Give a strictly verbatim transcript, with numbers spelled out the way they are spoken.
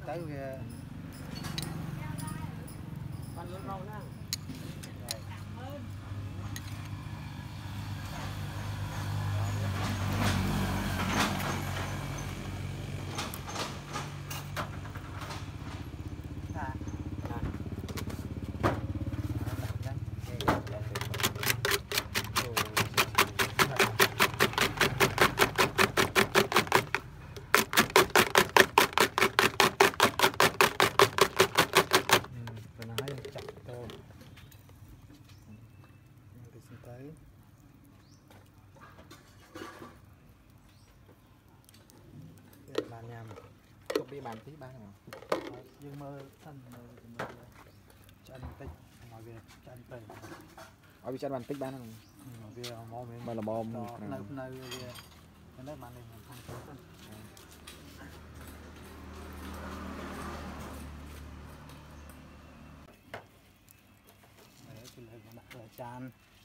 tới kìa. Ăn lớn rau nha. Bàn nhầm chụp đi bàn tí ba nào dương mơ thân mơ chân tích mọi việc chân tẩy ở bị chân bàn tích ba nào mọi việc mò mình mà là bom nơi nơi cái nước bàn này không tốt đấy thì lấy đặt ở chan